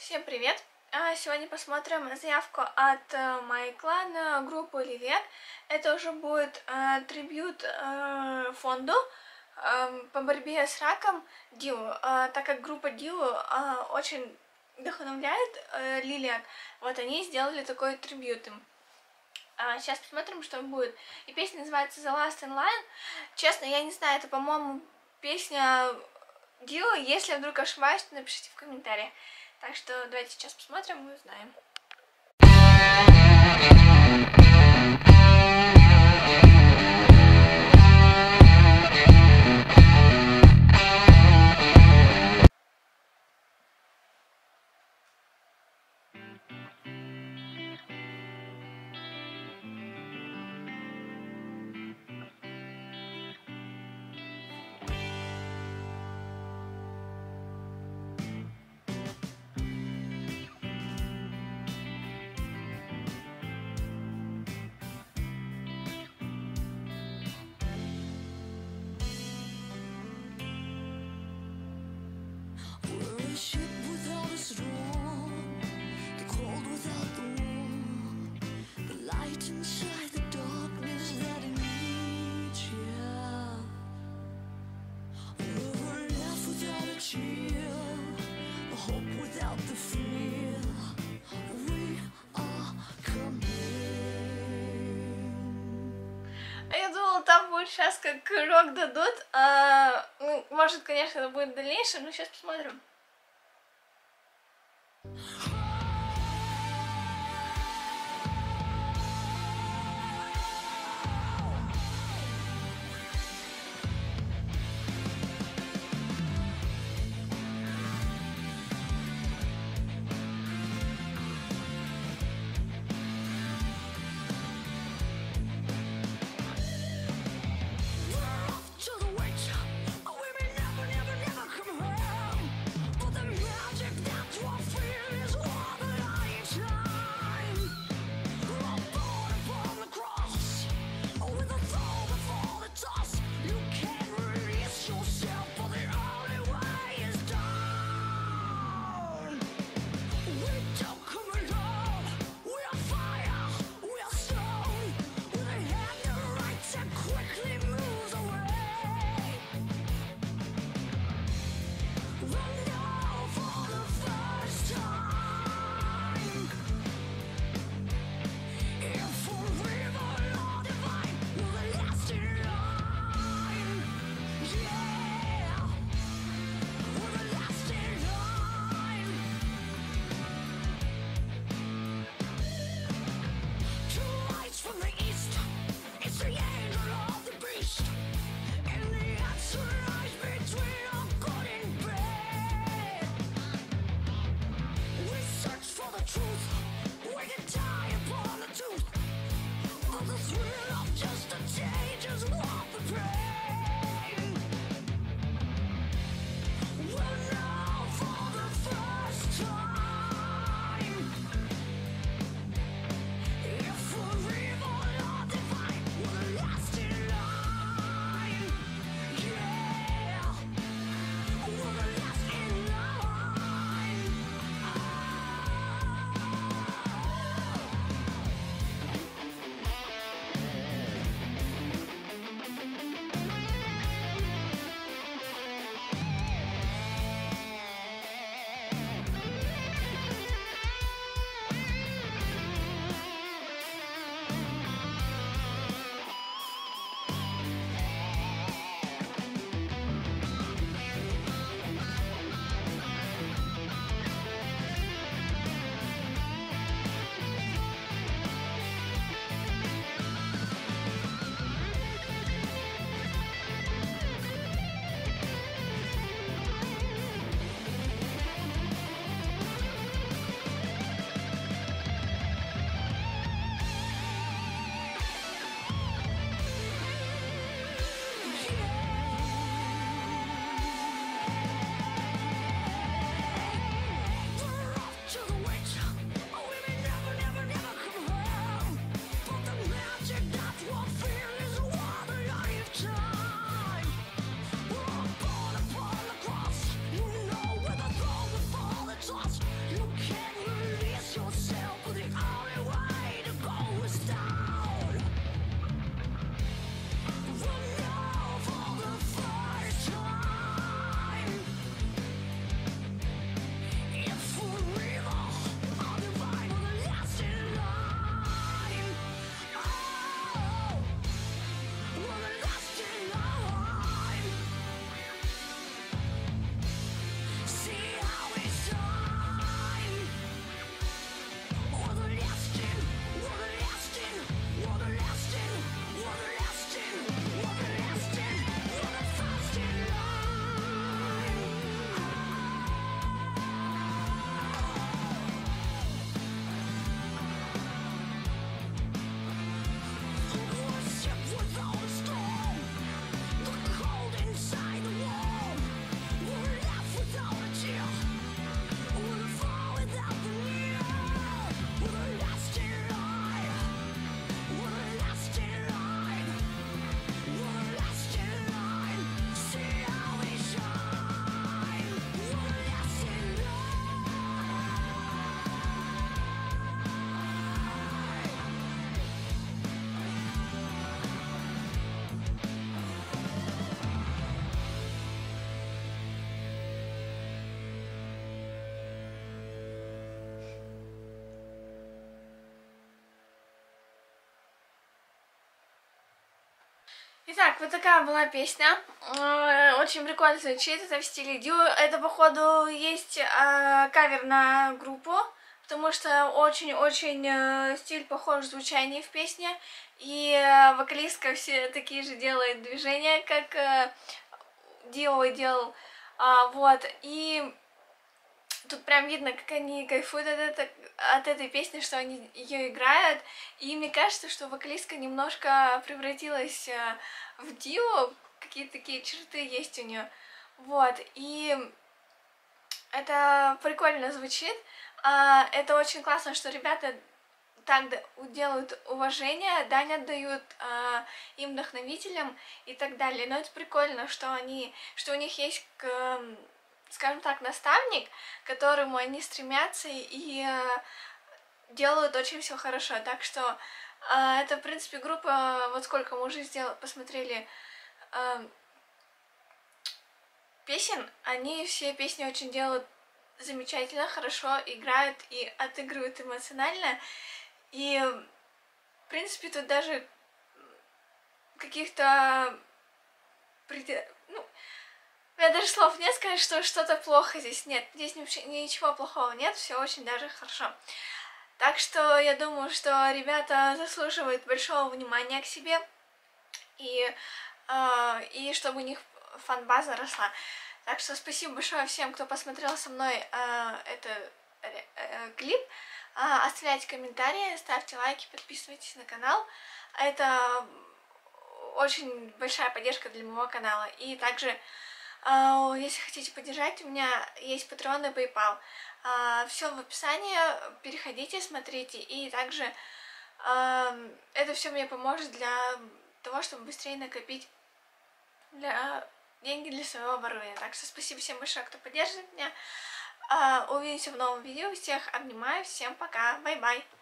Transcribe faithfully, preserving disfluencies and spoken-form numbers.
Всем привет! Сегодня посмотрим заявку от MyClan на группу Livet. Это уже будет э, трибют э, фонду э, по борьбе с раком Диу, э, так как группа Диу э, очень вдохновляет э, Лилиан. Вот они сделали такой трибют им. А сейчас посмотрим, что будет. И песня называется The Last in Line. Честно, я не знаю, это, по-моему, песня Дио. Если я вдруг ошибаюсь, то напишите в комментариях. Так что давайте сейчас посмотрим и узнаем. Я думала, там будет сейчас как рок дадут. А, ну, может, конечно, это будет в дальнейшем, но сейчас посмотрим. Итак, вот такая была песня. Очень прикольно звучит, это в стиле Дю. Это, походу, есть э, кавер на группу, потому что очень-очень э, стиль похож в звучании в песне. И э, вокалистка все такие же делает движения, как э, Дио делал. А, вот, и тут прям видно, как они кайфуют от, это, от этой песни, что они ее играют. И мне кажется, что вокалистка немножко превратилась в Дио, какие-то такие черты есть у нее. Вот, и это прикольно звучит. Это очень классно, что ребята так делают уважение, дань отдают э, им, вдохновителям и так далее. Но это прикольно, что они, что у них есть, к, скажем так, наставник, к которому они стремятся и э, делают очень все хорошо. Так что э, это, в принципе, группа, вот сколько мы уже сделали, посмотрели э, песен, они все песни очень делают замечательно, хорошо играют и отыгрывают эмоционально. И, в принципе, тут даже каких-то... Ну, у меня даже слов нет сказать, что что-то плохо здесь нет. Здесь ничего плохого нет, все очень даже хорошо. Так что я думаю, что ребята заслуживают большого внимания к себе. И, э, и чтобы у них фан-база росла. Так что спасибо большое всем, кто посмотрел со мной э, этот э, клип. Оставляйте комментарии, ставьте лайки, подписывайтесь на канал. Это очень большая поддержка для моего канала. И также, если хотите поддержать, у меня есть Patreon и PayPal. Все в описании, переходите, смотрите. И также это все мне поможет для того, чтобы быстрее накопить для... деньги для своего оборудования. Так что спасибо всем большое, кто поддерживает меня. Увидимся в новом видео. Всех обнимаю. Всем пока. Бай-бай.